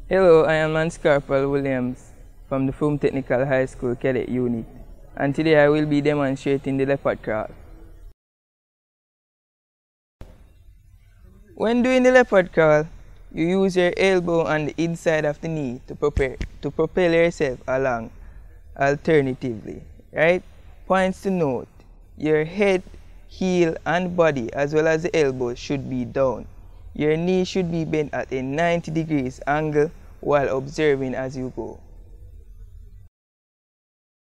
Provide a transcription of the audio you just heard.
Hello, I am LCpl Williams from the Fulham Technical High School Cadet Unit, and today I will be demonstrating the leopard crawl. When doing the leopard crawl, you use your elbow on the inside of the knee to propel yourself along. Alternatively, right? Points to note: your head, heel, and body, as well as the elbow, should be down. Your knee should be bent at a 90 degrees angle while observing as you go.